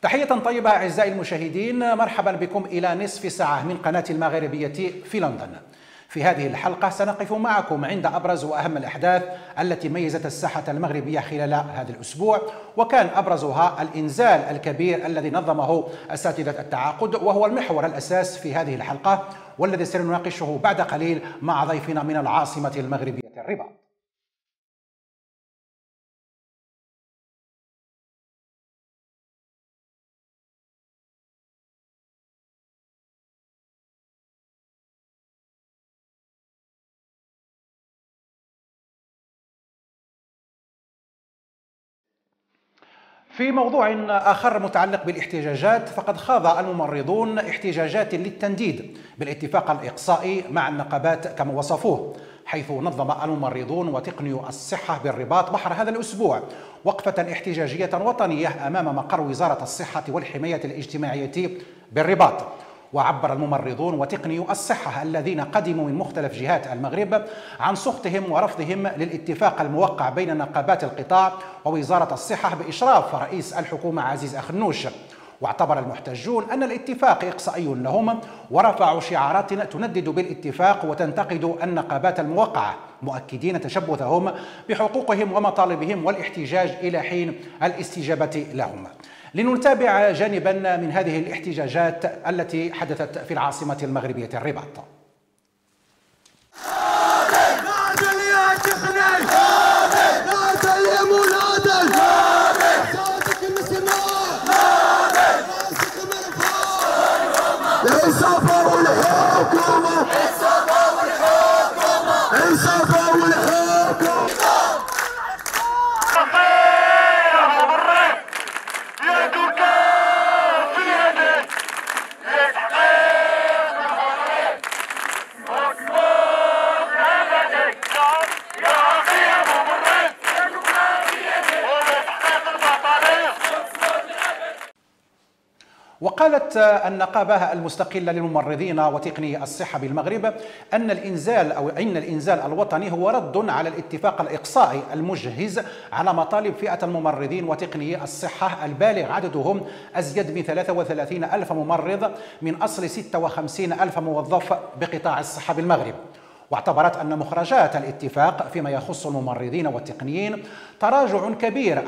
تحية طيبة أعزائي المشاهدين، مرحبا بكم إلى نصف ساعة من قناة المغربية في لندن. في هذه الحلقة سنقف معكم عند أبرز وأهم الأحداث التي ميزت الساحة المغربية خلال هذا الأسبوع، وكان أبرزها الإنزال الكبير الذي نظمه أساتذة التعاقد، وهو المحور الأساس في هذه الحلقة والذي سنناقشه بعد قليل مع ضيفنا من العاصمة المغربية الرباط. في موضوع آخر متعلق بالاحتجاجات، فقد خاض الممرضون احتجاجات للتنديد بالاتفاق الإقصائي مع النقابات كما وصفوه، حيث نظم الممرضون وتقنيو الصحة بالرباط بحر هذا الأسبوع وقفة احتجاجية وطنية أمام مقر وزارة الصحة والحماية الاجتماعية بالرباط. وعبر الممرضون وتقنيو الصحة الذين قدموا من مختلف جهات المغرب عن سخطهم ورفضهم للاتفاق الموقع بين نقابات القطاع ووزارة الصحة بإشراف رئيس الحكومة عزيز أخنوش. واعتبر المحتجون أن الاتفاق إقصائي لهم، ورفعوا شعارات تندد بالاتفاق وتنتقد النقابات الموقعة، مؤكدين تشبثهم بحقوقهم ومطالبهم والاحتجاج إلى حين الاستجابة لهم. لنتابع جانبا من هذه الاحتجاجات التي حدثت في العاصمة المغربية الرباط. وقالت النقابة المستقلة للممرضين وتقني الصحة بالمغرب أن الإنزال الوطني هو رد على الاتفاق الإقصائي المجهز على مطالب فئة الممرضين وتقني الصحة البالغ عددهم أزيد من 33 ألف ممرض من أصل 56 ألف موظف بقطاع الصحة بالمغرب. واعتبرت أن مخرجات الاتفاق فيما يخص الممرضين والتقنيين تراجع كبير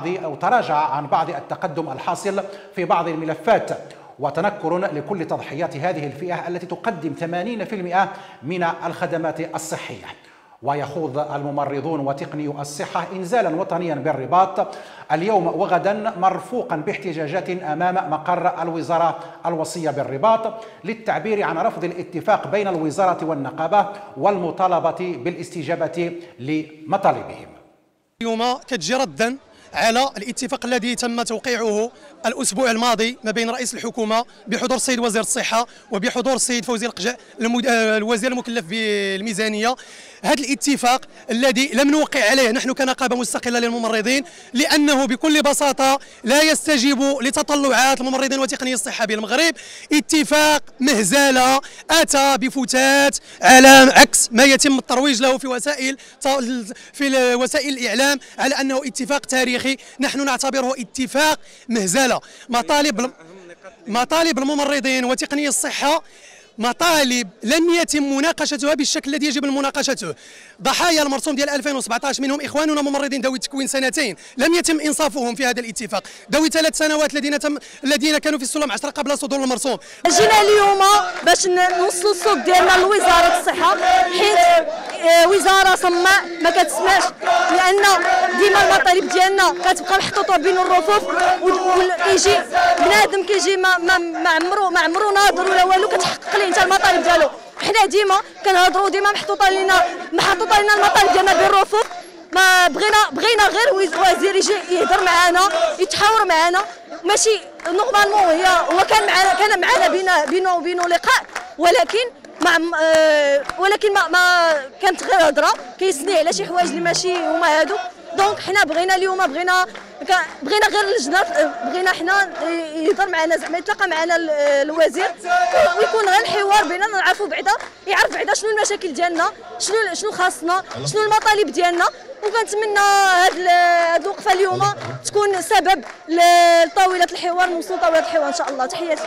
تراجع عن بعض التقدم الحاصل في بعض الملفات، وتنكر لكل تضحيات هذه الفئة التي تقدم 80% من الخدمات الصحية. ويخوض الممرضون وتقنيو الصحة إنزالا وطنيا بالرباط اليوم وغدا، مرفوقا باحتجاجات أمام مقر الوزارة الوصية بالرباط للتعبير عن رفض الاتفاق بين الوزارة والنقابة والمطالبة بالاستجابة لمطالبهم. اليوم كتجي ردا على الاتفاق الذي تم توقيعه الأسبوع الماضي ما بين رئيس الحكومة بحضور السيد وزير الصحة وبحضور السيد فوزي القجع الوزير المكلف بالميزانية. هذا الاتفاق الذي لم نوقع عليه نحن كنقابة مستقلة للممرضين، لأنه بكل بساطة لا يستجيب لتطلعات الممرضين وتقني الصحة بالمغرب. اتفاق مهزلة أتى بفتات على عكس ما يتم الترويج له في وسائل الإعلام على أنه اتفاق تاريخي. نحن نعتبره اتفاق مهزلة. مطالب الممرضين وتقني الصحة مطالب لم يتم مناقشتها بالشكل الذي يجب مناقشته. ضحايا المرسوم ديال 2017 منهم اخواننا ممرضين ذوي تكوين سنتين لم يتم انصافهم في هذا الاتفاق، ذوي 3 سنوات الذين كانوا في السلم 10 قبل صدور المرسوم. جينا اليوم باش نوصلوا الصوت ديالنا لوزاره الصحه، حيت وزاره صماء ما كتسمعش، لان ديما المطالب ديالنا كتبقى محطوطه بين الرفوف، وكيجي بنادم كيجي ما عمرو ناظر ولا والو كتحقق ليه انت المطالب ديالو. حنا ديما كنهضروا ديما محطوطه لنا المطالب ديالنا بالرفوف. ما بغينا غير وزير يجي يهضر معنا يتحاور معنا، ماشي نورمالمون هو كان معنا بينه وبينه لقاء، ولكن ما كانت غير هضره كيسني على شي حوايج اللي ماشي هما هادو. دونك حنا بغينا اليوم بغينا غير اللجنه، بغينا حنا يهضر معنا زعما يتلاقى معنا الوزير ويكون غير الحوار بيننا، نعرفوا بعدا يعرف بعدا شنو المشاكل ديالنا، شنو خاصنا، شنو المطالب ديالنا. وكنتمنى هاد الوقفه اليوم تكون سبب لطاوله الحوار، نوصلوا طاوله الحوار ان شاء الله. تحياتي.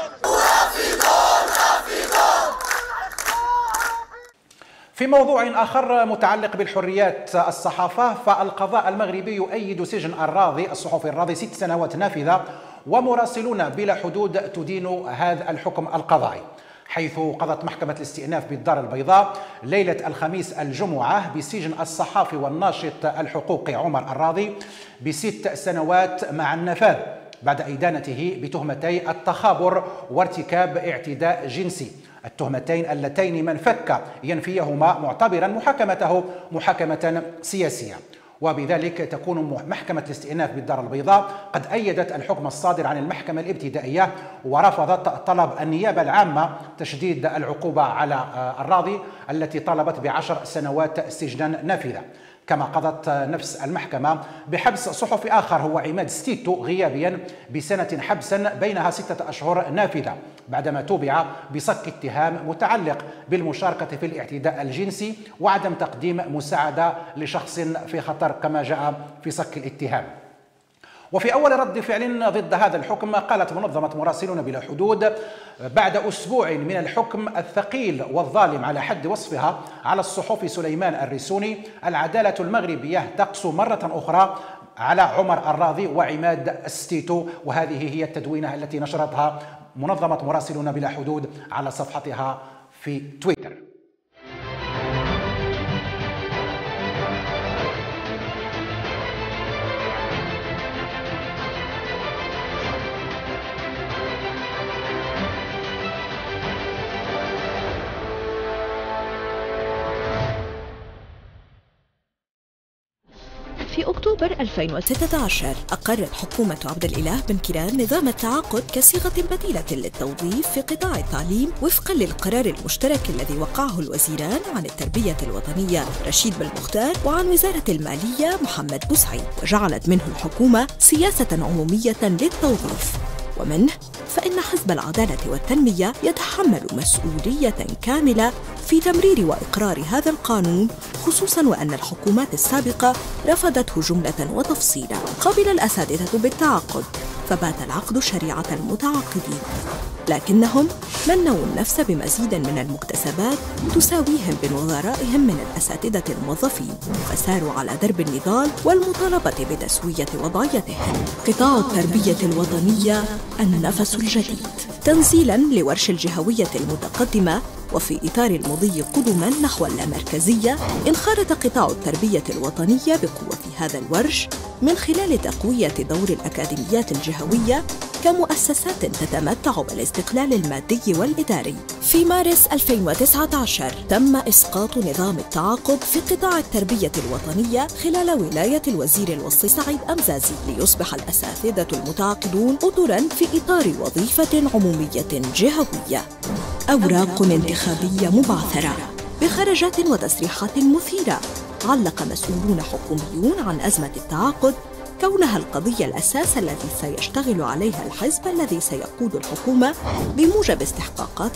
في موضوع آخر متعلق بالحريات الصحافة، فالقضاء المغربي يؤيد سجن الراضي الصحفي الراضي 6 سنوات نافذة، ومراسلون بلا حدود تدين هذا الحكم القضائي، حيث قضت محكمة الاستئناف بالدار البيضاء ليلة الخميس الجمعة بسجن الصحافي والناشط الحقوقي عمر الراضي ب6 سنوات مع النفاذ بعد إدانته بتهمتي التخابر وارتكاب اعتداء جنسي، التهمتين اللتين من فك ينفيهما معتبرا محاكمته محاكمة سياسية. وبذلك تكون محكمة الاستئناف بالدار البيضاء قد أيدت الحكم الصادر عن المحكمة الابتدائية، ورفضت طلب النيابة العامة تشديد العقوبة على الراضي التي طالبت ب10 سنوات سجنا نافذة. كما قضت نفس المحكمة بحبس صحفي آخر هو عماد ستيتو غيابيا ب1 حبسا بينها 6 أشهر نافذة بعدما توبع بصك اتهام متعلق بالمشاركة في الاعتداء الجنسي وعدم تقديم مساعدة لشخص في خطر كما جاء في صك الاتهام. وفي أول رد فعل ضد هذا الحكم قالت منظمة مراسلون بلا حدود بعد أسبوع من الحكم الثقيل والظالم على حد وصفها على الصحفي سليمان الرسوني: العدالة المغربية تقسو مرة أخرى على عمر الراضي وعماد ستيتو. وهذه هي التدوينة التي نشرتها منظمة مراسلون بلا حدود على صفحتها في تويتر. في أكتوبر 2016 أقرت حكومة عبد الإله بن كيران نظام التعاقد كصيغة بديلة للتوظيف في قطاع التعليم وفقاً للقرار المشترك الذي وقعه الوزيران عن التربية الوطنية رشيد بالمختار وعن وزارة المالية محمد بوسعيد، وجعلت منه الحكومة سياسة عمومية للتوظيف. ومنه فإن حزب العدالة والتنمية يتحمل مسؤولية كاملة في تمرير وإقرار هذا القانون، خصوصاً وأن الحكومات السابقة رفضته جملة وتفصيلا. قبل الأساتذة بالتعاقد فبات العقد شريعة المتعاقدين، لكنهم منوا النفس بمزيد من المكتسبات تساويهم بنظرائهم من الأساتذة الموظفين، فساروا على درب النضال والمطالبة بتسوية وضعيتهم. قطاع التربية الوطنية النفس الجديد، تنزيلاً لورش الجهوية المتقدمة. وفي إطار المضي قدماً نحو اللامركزية، انخرط قطاع التربية الوطنية بقوة هذا الورش من خلال تقوية دور الأكاديميات الجهوية كمؤسسات تتمتع بالاستقلال المادي والإداري. في مارس 2019 تم إسقاط نظام التعاقد في قطاع التربية الوطنية خلال ولاية الوزير الوصي سعيد أمزازي، ليصبح الأساتذة المتعاقدون أطراً في إطار وظيفة عمومية جهوية. أوراق انتخابية مبعثرة بخرجات وتصريحات مثيرة. علق مسؤولون حكوميون عن أزمة التعاقد كونها القضية الأساس الذي سيشتغل عليها الحزب الذي سيقود الحكومة بموجب استحقاقات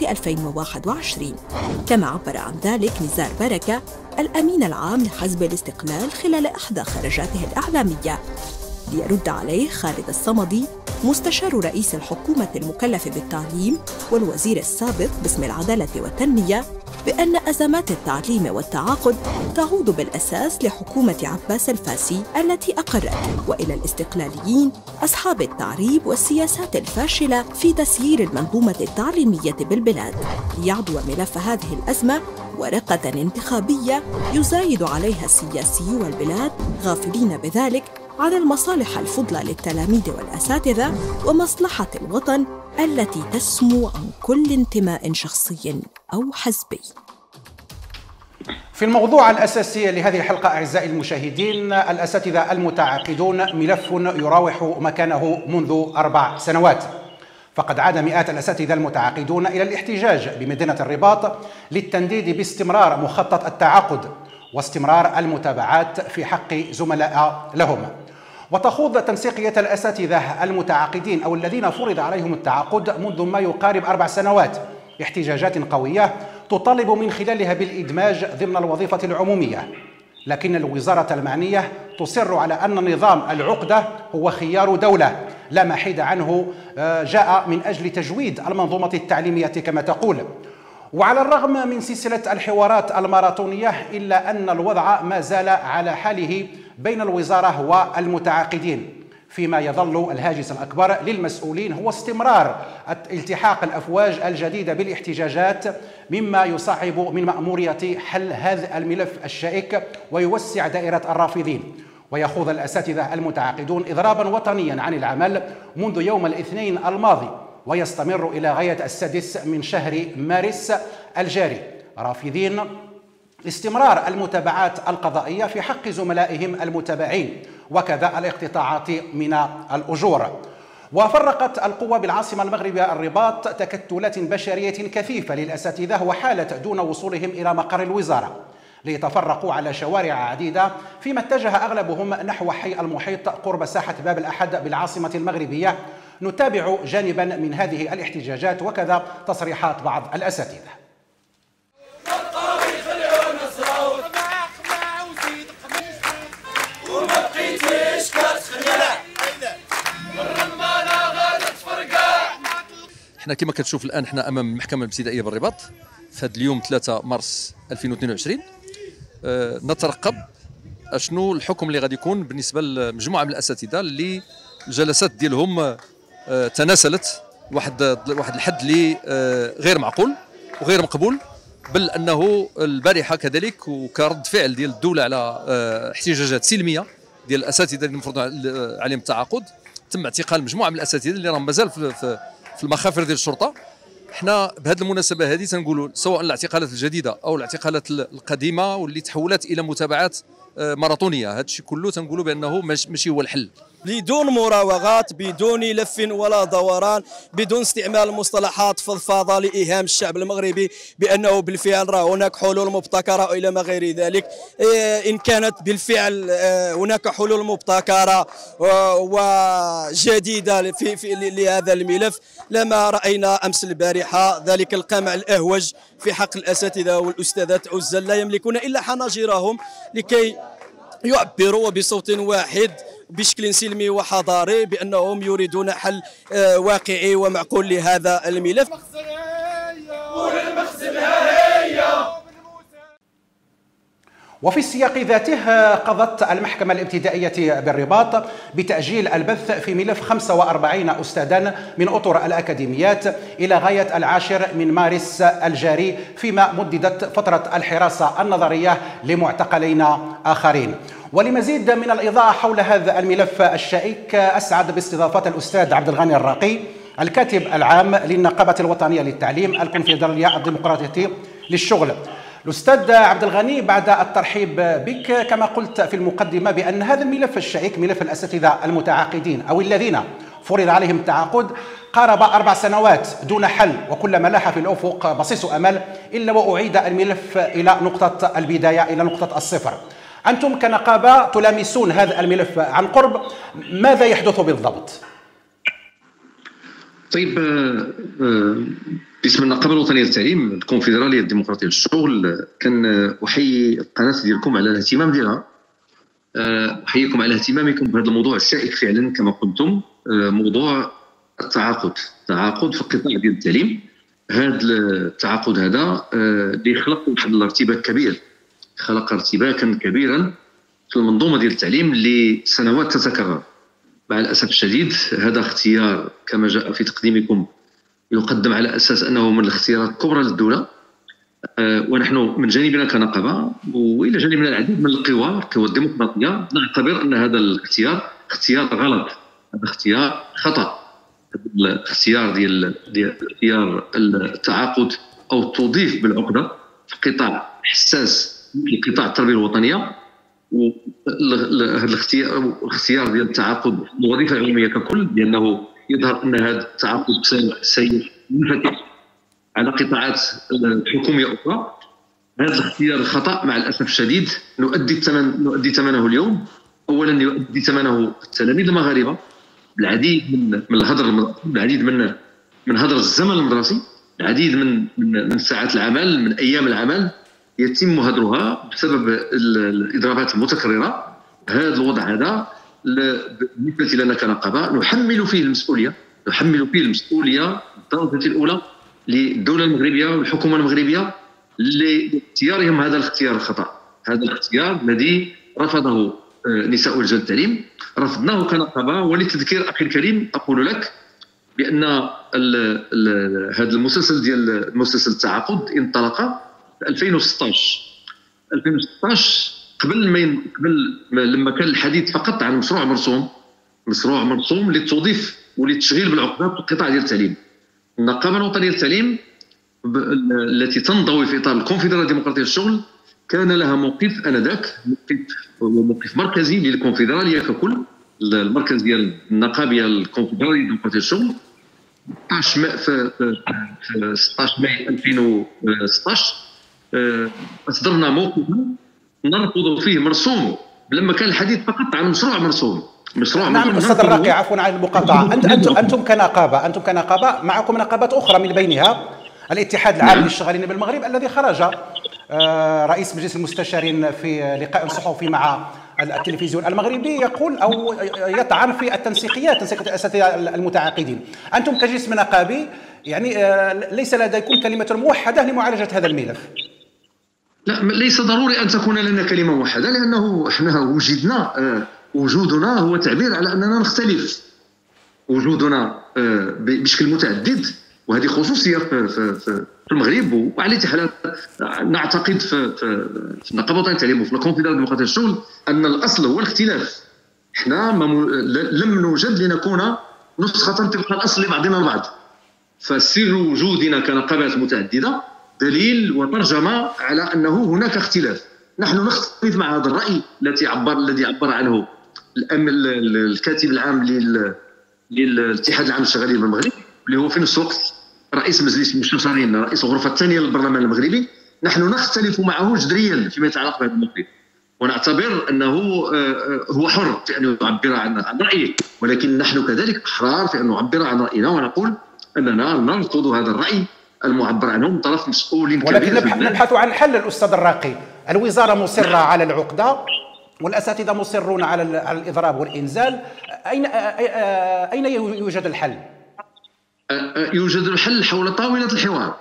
2021. كما عبر عن ذلك نزار بركة الأمين العام لحزب الاستقلال خلال إحدى خرجاته الإعلامية، ليرد عليه خالد الصمدي مستشار رئيس الحكومة المكلف بالتعليم والوزير السابق باسم العدالة والتنمية بأن أزمات التعليم والتعاقد تعود بالأساس لحكومة عباس الفاسي التي أقرت، وإلى الاستقلاليين أصحاب التعريب والسياسات الفاشلة في تسيير المنظومة التعليمية بالبلاد، ليعدو ملف هذه الأزمة ورقة انتخابية يزايد عليها السياسيون والبلاد، غافلين بذلك عن المصالح الفضلى للتلاميذ والأساتذة ومصلحة الوطن التي تسمو عن كل انتماء شخصي أو حزبي. في الموضوع الأساسي لهذه الحلقة أعزائي المشاهدين، الأساتذة المتعاقدون ملف يراوح مكانه منذ 4 سنوات، فقد عاد مئات الأساتذة المتعاقدون إلى الاحتجاج بمدينة الرباط للتنديد باستمرار مخطط التعاقد واستمرار المتابعات في حق زملاء لهم. وتخوض تنسيقية الأساتذة المتعاقدين أو الذين فرض عليهم التعاقد منذ ما يقارب 4 سنوات احتجاجات قوية تطالب من خلالها بالإدماج ضمن الوظيفة العمومية، لكن الوزارة المعنية تصر على أن نظام العقدة هو خيار دولة لا محيد عنه، جاء من أجل تجويد المنظومة التعليمية كما تقول. وعلى الرغم من سلسلة الحوارات الماراثونية إلا أن الوضع ما زال على حاله بين الوزارة والمتعاقدين، فيما يظل الهاجس الأكبر للمسؤولين هو استمرار التحاق الأفواج الجديدة بالاحتجاجات، مما يصعب من مأمورية حل هذا الملف الشائك ويوسع دائرة الرافضين. ويخوض الأساتذة المتعاقدون إضرابا وطنيا عن العمل منذ يوم الاثنين الماضي، ويستمر إلى غاية 6 من شهر مارس الجاري، رافضين استمرار المتابعات القضائية في حق زملائهم المتابعين، وكذا الاقتطاعات من الأجور. وفرقت القوى بالعاصمة المغربية الرباط تكتلات بشرية كثيفة للأساتذة وحالت دون وصولهم إلى مقر الوزارة، ليتفرقوا على شوارع عديدة، فيما اتجه أغلبهم نحو حي المحيط قرب ساحة باب الأحد بالعاصمة المغربية. نتابع جانبا من هذه الاحتجاجات وكذا تصريحات بعض الأساتذة. احنا كما كتشوف الان احنا امام المحكمه الابتدائيه بالرباط في هذا اليوم 3 مارس 2022. نترقب اشنو الحكم اللي غادي يكون بالنسبه لمجموعه من الاساتذه اللي الجلسات ديالهم تناسلت واحد الحد اللي غير معقول وغير مقبول، بل انه البارحه كذلك وكرد فعل ديال الدوله على احتجاجات سلميه ديال الاساتذه اللي المفروض عليهم التعاقد، تم اعتقال مجموعه من الاساتذه اللي راهم مازال في المخافر ديال الشرطه. احنا بهذه المناسبه هذه تنقولوا سواء الاعتقالات الجديده او الاعتقالات القديمه واللي تحولت الى متابعات ماراثونيه، هذا الشيء كله تنقولوا بانه ماشي هو الحل. بدون مراوغات، بدون لف ولا دوران، بدون استعمال مصطلحات فضفاضه لايهام الشعب المغربي بانه بالفعل راه هناك حلول مبتكره والى ما غير ذلك. ان كانت بالفعل هناك حلول مبتكره وجديده في لهذا الملف لما راينا امس البارحه ذلك القمع الاهوج في حق الاساتذه والاستاذات عزل لا يملكون الا حناجرهم لكي يعبروا بصوت واحد بشكل سلمي وحضاري بأنهم يريدون حل واقعي ومعقول لهذا الملف. وفي السياق ذاته قضت المحكمة الابتدائية بالرباط بتأجيل البث في ملف 45 أستاذا من أطر الأكاديميات إلى غاية 10 من مارس الجاري، فيما مددت فترة الحراسة النظرية لمعتقلين آخرين. ولمزيد من الإضاءة حول هذا الملف الشائك أسعد باستضافة الأستاذ عبد الغني الراقي، الكاتب العام للنقابة الوطنية للتعليم الكونفدرالية الديمقراطية للشغل. الأستاذ عبد الغني، بعد الترحيب بك، كما قلت في المقدمة بأن هذا الملف الشائك ملف الأساتذة المتعاقدين أو الذين فرض عليهم التعاقد قارب 4 سنوات دون حل، وكلما لاح في الأفق بصيص أمل إلا وأعيد الملف إلى نقطة البداية، إلى نقطة الصفر. أنتم كنقابة تلامسون هذا الملف عن قرب، ماذا يحدث بالضبط؟ طيب، باسم النقابة الوطنية للتعليم الكونفدرالية الديمقراطية للشغل، كان أحيي القناة ديالكم على الاهتمام ديالها. أحييكم على اهتمامكم بهذا الموضوع الشائك فعلا كما قلتم، موضوع التعاقد في القطاع ديال التعليم. هذا التعاقد هذا اللي خلق واحد الارتباك كبير، خلق ارتباكا كبيرا في المنظومة ديال التعليم لسنوات تتكرر. مع الأسف الشديد هذا اختيار كما جاء في تقديمكم يقدم على أساس أنه من الاختيارات الكبرى للدولة، ونحن من جانبنا كنقابة وإلى جانبنا العديد من القوى الديمقراطية نعتبر أن هذا اختيار غلط، هذا اختيار خطأ. الاختيار ديال اختيار التعاقد أو التوظيف بالعقدة في قطاع حساس في قطاع التربية الوطنية، وهذا الاختيار ديال التعاقد الوظيفة العمومية ككل، لأنه يظهر أن هذا التعاقد سينفتح على قطاعات حكومية أخرى. هذا الاختيار الخطأ مع الأسف الشديد نؤدي ثمنه اليوم اولا يؤدي ثمنه التلاميذ المغاربه، العديد من الهدر، العديد من هدر الزمن المدرسي، العديد من ساعات العمل، من ايام العمل يتم هدرها بسبب الاضرابات المتكرره. هذا الوضع هذا بالنسبه لنا كنقابه نحمل فيه المسؤوليه بالدرجه الاولى للدوله المغربيه والحكومه المغربيه لاختيارهم هذا الاختيار الخطا، هذا الاختيار الذي رفضه نساء ورجال التعليم، رفضناه كنقابه. ولتذكير اخي الكريم اقول لك بان هذا المسلسل ديال مسلسل التعاقد انطلق في 2016 قبل لما كان الحديث فقط عن مشروع مرسوم للتوظيف وللتشغيل بالعقبات في القطاع ديال التعليم. النقابه الوطنيه للتعليم التي تنضوي في اطار الكونفدراليه الديمقراطيه للشغل كان لها موقف انذاك، موقف مركزي للكونفدراليه ككل، المركز ديال النقابيه الكونفدراليه الديمقراطيه للشغل. 16 ماي 2016 اصدرنا موقفا نرفض فيه مرسوم لما كان الحديث فقط عن مشروع مرسوم. نعم استاذ الراقي، عفوا عن المقاطعه، انتم كنقابه معكم نقابات اخرى من بينها الاتحاد العام للشغالين بالمغرب الذي خرج رئيس مجلس المستشارين في لقاء صحفي مع التلفزيون المغربي يقول او يطعن في تنسيقيه الاساتذه المتعاقدين. انتم كجسم نقابي يعني ليس لديكم كلمه موحده لمعالجه هذا الملف؟ لا، ليس ضروري ان تكون لنا كلمه موحده، لانه احنا وجودنا هو تعبير على اننا نختلف، وجودنا بشكل متعدد، وهذه خصوصيه في المغرب وعلى حالات. نعتقد في النقابه الوطنيه للتعليم وفي الكونفدراليه الديمقراطيه للشغل ان الاصل هو الاختلاف. احنا لم نوجد لنكون نسخه طبق الاصل لبعضنا البعض، فسر وجودنا كنقابات متعدده دليل وترجمه على انه هناك اختلاف. نحن نختلف مع هذا الراي الذي عبر عنه الكاتب العام للاتحاد العام للشغالين بالمغرب، اللي هو في نفس الوقت رئيس مجلس المستشارين، رئيس الغرفه الثانيه للبرلمان المغربي. نحن نختلف معه جذريا فيما يتعلق بهذا الموقف، ونعتبر انه هو حر في ان يعبر عن رايه، ولكن نحن كذلك احرار في ان نعبر عن راينا ونقول اننا نرفض هذا الراي المعبر عنه من طرف مسؤول. ولكن نبحث عن حل الاستاذ الراقي. الوزاره مصره على العقده والاساتذه مصرون على الاضراب والانزال، اين يوجد الحل؟ يوجد الحل حول طاوله الحوار.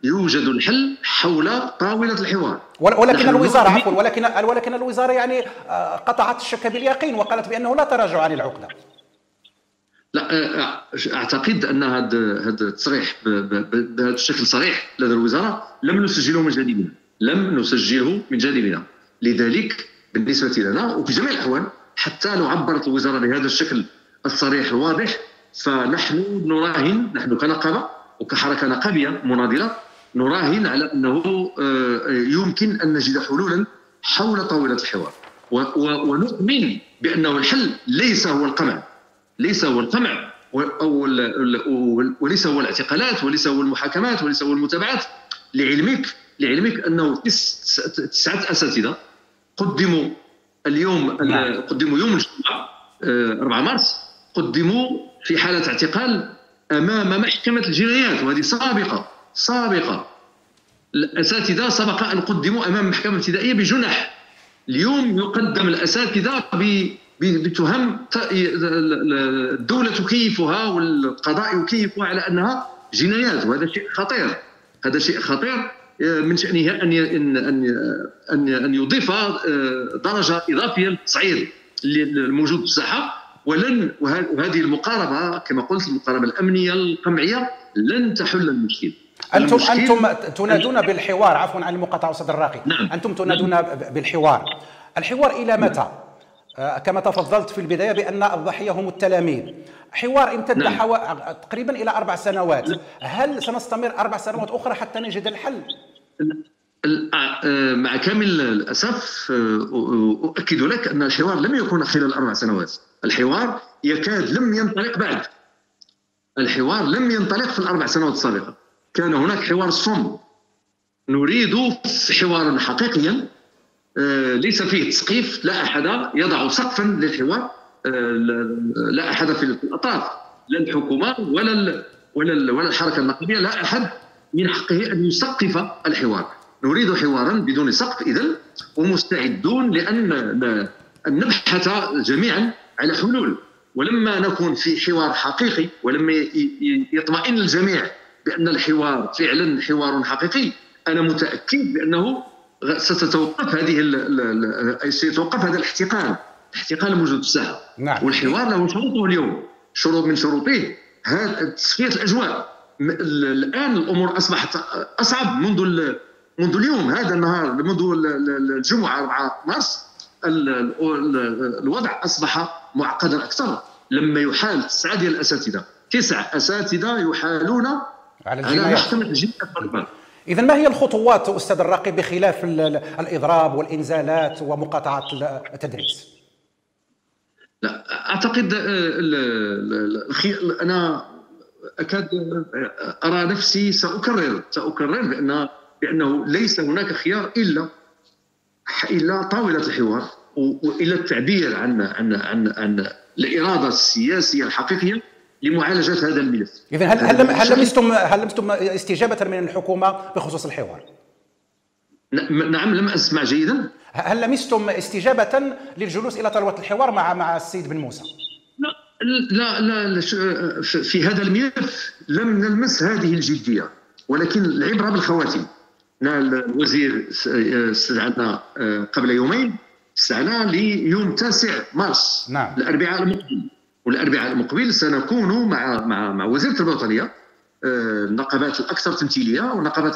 ولكن الوزاره عفوا ولكن الوزاره يعني قطعت الشك باليقين وقالت بانه لا تراجع عن العقده. لا، اعتقد ان هذا التصريح بهذا الشكل صريح لدى الوزاره لم نسجله من جانبنا. لذلك بالنسبه لنا وفي جميع الاحوال حتى لو عبرت الوزاره بهذا الشكل الصريح الواضح، فنحن نراهن، نحن كنقابه وكحركه نقابيه مناضله نراهن على انه يمكن ان نجد حلولا حول طاوله الحوار، ونؤمن بانه الحل ليس هو القمع وليس هو الاعتقالات، وليس هو المحاكمات، وليس هو المتابعات. لعلمك انه 9 اساتذه قدموا يوم الجمعه 4 مارس قدموا في حاله اعتقال امام محكمه الجنايات، وهذه سابقه. الاساتذه سبق ان قدموا امام محكمه ابتدائيه بجنح. اليوم يقدم الاساتذه بتهم الدوله تكيفها والقضاء يكيفها على انها جنايات، وهذا شيء خطير من شأنه أن يضيف درجة إضافية للتصعيد الموجود في الساحة. وهذه المقاربة كما قلت، المقاربة الأمنية القمعية لن تحل المشكل. أنتم تنادون بالحوار، عفوا عن المقاطعة أستاذ الراقي. نعم. أنتم تنادون بالحوار. الحوار إلى متى؟ كما تفضلت في البداية بأن الضحية هم التلاميذ. حوار امتد تقريبا إلى 4 سنوات. هل سنستمر 4 سنوات أخرى حتى نجد الحل؟ مع كامل الأسف أؤكد لك أن الحوار لم يكن خلال 4 سنوات. الحوار يكاد لم ينطلق بعد. الحوار لم ينطلق في ال4 سنوات السابقة. كان هناك حوار صم. نريد حوارا حقيقيا ليس فيه تسقيف، لا أحد يضع سقفا للحوار، لا أحد في الأطراف، لا الحكومة ولا الحركة النقابية، لا أحد من حقه أن يسقف الحوار. نريد حوارا بدون سقف إذن، ومستعدون لأن نبحث جميعا على حلول. ولما نكون في حوار حقيقي، ولما يطمئن الجميع بأن الحوار فعلا حوار حقيقي، أنا متأكد بأنه سيتوقف هذا الاحتقان الموجود في الساحة. نعم. والحوار له شروطه اليوم، شروط من شروطه تصفية الأجواء. الآن الأمور أصبحت أصعب منذ اليوم، هذا النهار، منذ الجمعة 4 مارس الوضع أصبح معقدا أكثر، لما يحال 9 ديال الأساتذة، 9 أساتذة يحالون على محكمة الجنايات. إذن ما هي الخطوات أستاذ الراقي بخلاف الإضراب والإنزالات ومقاطعة التدريس؟ لا أعتقد أنا أكاد أرى نفسي سأكرر بأنه ليس هناك خيار إلا طاولة الحوار، وإلى التعبير عن الإرادة السياسية الحقيقية لمعالجة هذا الملف. إذن هل لمستم استجابة من الحكومة بخصوص الحوار؟ نعم، لم أسمع جيدا. هل لمستم استجابة للجلوس إلى طاولة الحوار مع السيد بن موسى؟ لا في هذا الملف لم نلمس هذه الجدية، ولكن العبرة بالخواتيم. الوزير استدعانا قبل يومين، استدعانا ليوم 9 مارس. نعم. الأربعاء المقبل سنكون مع وزير التربية الوطنية، النقابات الأكثر تمثيلية والنقابات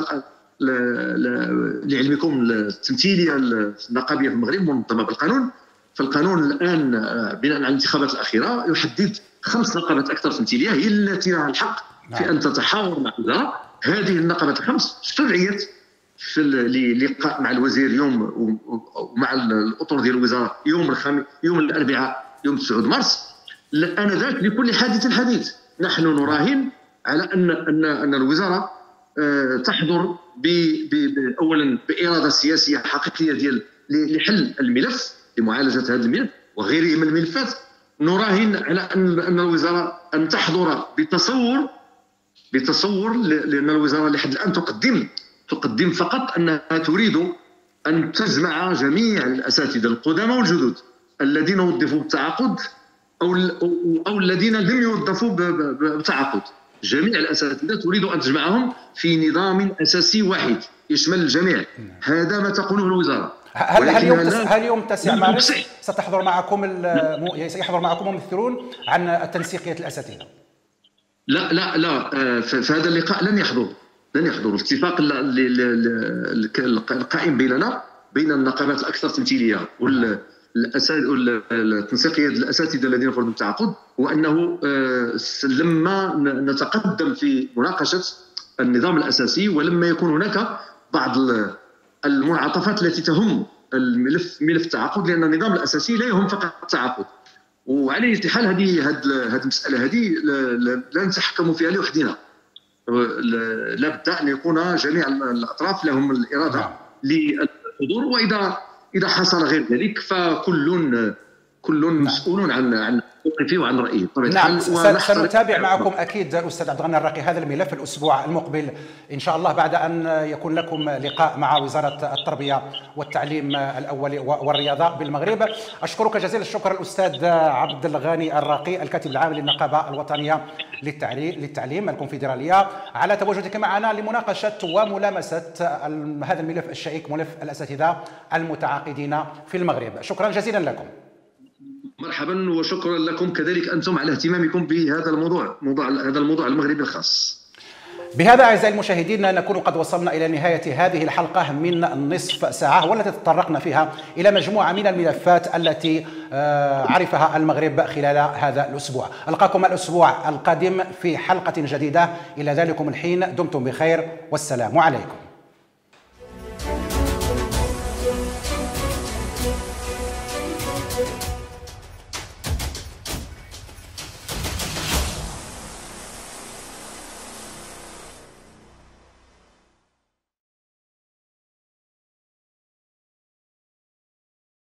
لعلمكم التمثيلية النقابية في المغرب منظمة بالقانون. فالقانون الآن بناء على الانتخابات الأخيرة يحدد 5 نقابات أكثر تمثيلية هي التي لها الحق في أن تتحاور مع الوزراء. هذه النقابات ال5 استدعيت في اللقاء مع الوزير يوم، ومع الأطر ديال الوزارة يوم الأربعاء يوم 9 مارس. آنذاك لكل حادث حديث. نحن نراهن على أن الوزارة تحضر أولا بإرادة سياسية حقيقية ديال لحل الملف، لمعالجة هذا الملف وغيره من الملفات. نراهن على أن الوزارة أن تحضر بتصور لأن الوزارة لحد الآن تقدم فقط أنها تريد أن تجمع جميع الأساتذة القدامى والجدد الذين وظفوا بالتعاقد أو الذين لم يوظفوا بالتعاقد. جميع الأساتذة تريد أن تجمعهم في نظام أساسي واحد يشمل الجميع. هذا ما تقوله الوزارة. هل يوم 9 مارس سيحضر معكم ممثلون عن التنسيقية الأساتذة؟ لا في هذا اللقاء لن يحضروا. الاتفاق القائم بيننا بين النقابات الأكثر تمثيلية والتنسيقية الأساتذة الذين فرضوا التعاقد، وأنه لما نتقدم في مناقشة النظام الأساسي، ولما يكون هناك بعض المنعطفات التي تهم ملف التعاقد، لأن النظام الأساسي لا يهم فقط التعاقد. وعلى أي حال هذه المسألة لا نتحكم فيها لوحدنا، لابد أن يكون جميع الأطراف لهم الإرادة للحضور، وإذا حصل غير ذلك فكل مسؤول عن موقفه وعن رأيه. نعم، سنتابع معكم أكيد أستاذ عبد الغني الراقي هذا الملف الأسبوع المقبل إن شاء الله، بعد أن يكون لكم لقاء مع وزارة التربية والتعليم الأول والرياضة بالمغرب. أشكرك جزيل الشكر الأستاذ عبد الغني الراقي، الكاتب العام للنقابة الوطنية للتعليم الكونفدرالية، على تواجدك معنا لمناقشة وملامسة هذا الملف الشائك، ملف الأساتذة المتعاقدين في المغرب. شكرا جزيلا لكم. مرحبا، وشكرا لكم كذلك أنتم على اهتمامكم بهذا الموضوع المغربي الخاص. بهذا أعزائي المشاهدين نكون قد وصلنا إلى نهاية هذه الحلقة من نصف ساعة، والتي تطرقنا فيها إلى مجموعة من الملفات التي عرفها المغرب خلال هذا الأسبوع. ألقاكم الأسبوع القادم في حلقة جديدة. إلى ذلكم الحين دمتم بخير والسلام عليكم.